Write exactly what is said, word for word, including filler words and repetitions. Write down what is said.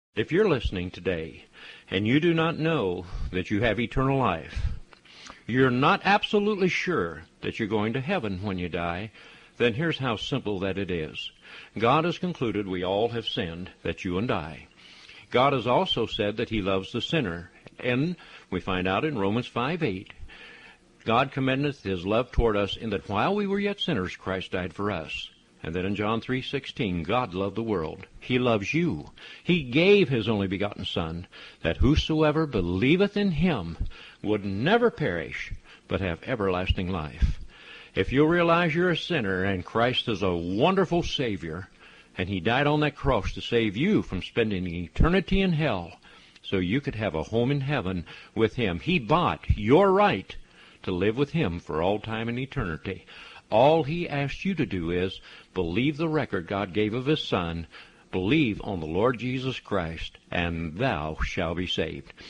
If you're listening today and you do not know that you have eternal life, you're not absolutely sure that you're going to heaven when you die, then here's how simple that it is. God has concluded we all have sinned, that you and I. God has also said that he loves the sinner, and we find out in Romans five eight, God commendeth his love toward us in that while we were yet sinners, Christ died for us. And then in John three sixteen, God loved the world. He loves you. He gave his only begotten Son, that whosoever believeth in him would never perish, but have everlasting life. If you realize you're a sinner and Christ is a wonderful Savior, and he died on that cross to save you from spending eternity in hell, so you could have a home in heaven with him. He bought your right to live with him for all time and eternity. All he asks you to do is believe the record God gave of his Son, believe on the Lord Jesus Christ, and thou shalt be saved.